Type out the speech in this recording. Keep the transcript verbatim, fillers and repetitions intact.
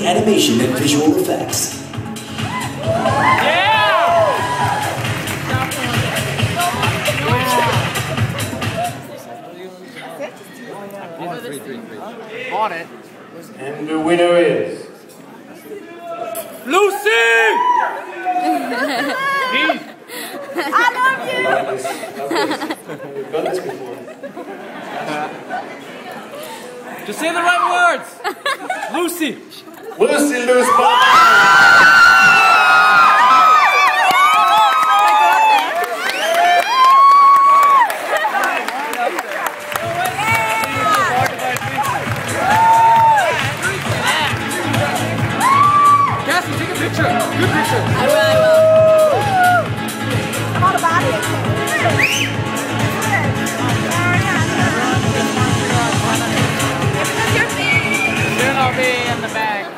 animation and visual effects. Three, three, three. On it. And the winner is Lucy! I love you! We've done this before. Just say the right words! Lucy! Lucy, loose ball! Take a picture. Good picture. I will, I will. I'm all about it. Then I'll be in the back.